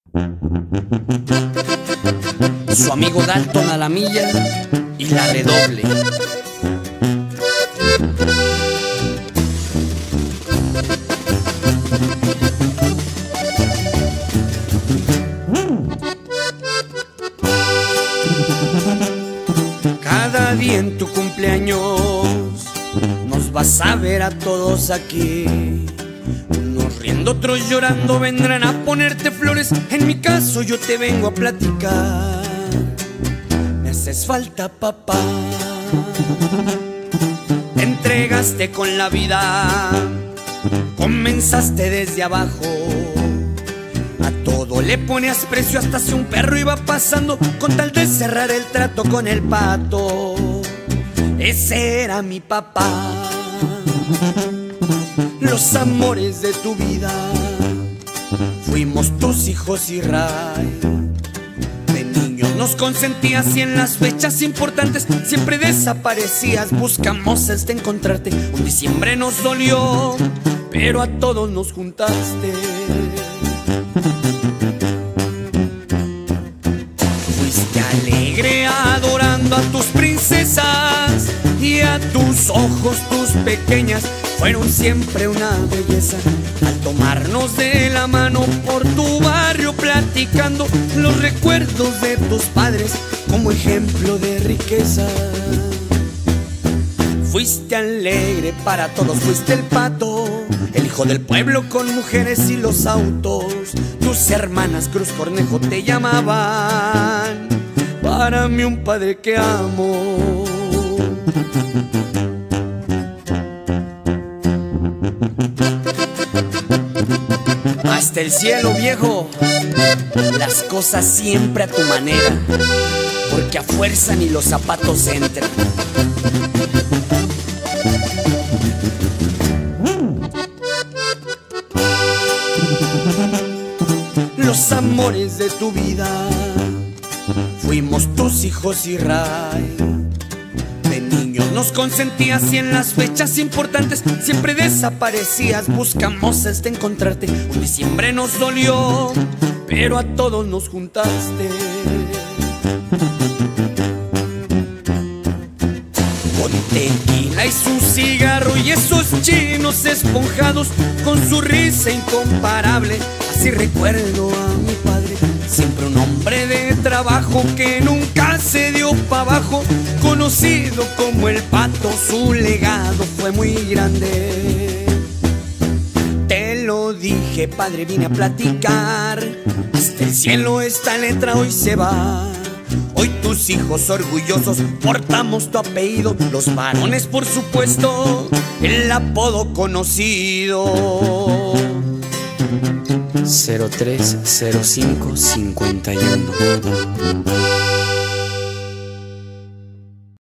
Su amigo Dalton a la milla y la redoble. Cada día en tu cumpleaños nos vas a ver a todos aquí. Unos riendo, otros llorando, vendrán a ponerte flores. En mi caso yo te vengo a platicar. Me haces falta, papá. Te entregaste con la vida, comenzaste desde abajo. A todo le ponías precio, hasta si un perro iba pasando, con tal de cerrar el trato con el pato. Ese era mi papá. Los amores de tu vida fuimos tus hijos, Israel. De niños nos consentías y en las fechas importantes siempre desaparecías. Buscamos hasta encontrarte. Un diciembre nos dolió, pero a todos nos juntaste. Fuiste alegre adorando a tus princesas, y a tus ojos, tus pequeñas, fueron siempre una belleza. Al tomarnos de la mano por tu barrio platicando los recuerdos de tus padres como ejemplo de riqueza. Fuiste alegre para todos, fuiste el pato, el hijo del pueblo con mujeres y los autos. Tus hermanas Cruz Cornejo te llamaban, para mí un padre que amo. Hasta el cielo, viejo, las cosas siempre a tu manera, porque a fuerza ni los zapatos entran. Los amores de tu vida fuimos tus hijos, Israel. De niños nos consentías y en las fechas importantes siempre desaparecías. Buscamos hasta encontrarte. Un diciembre nos dolió, pero a todos nos juntaste. Con tequila y su cigarro y esos chinos esponjados, con su risa incomparable, así recuerdo a mi padre. Siempre un hombre de trabajo que nunca se dio pa' abajo, conocido como el pato, su legado fue muy grande. Te lo dije, padre, vine a platicar. Hasta el cielo esta letra hoy se va. Hoy tus hijos orgullosos portamos tu apellido, los varones por supuesto el apodo conocido. 030551.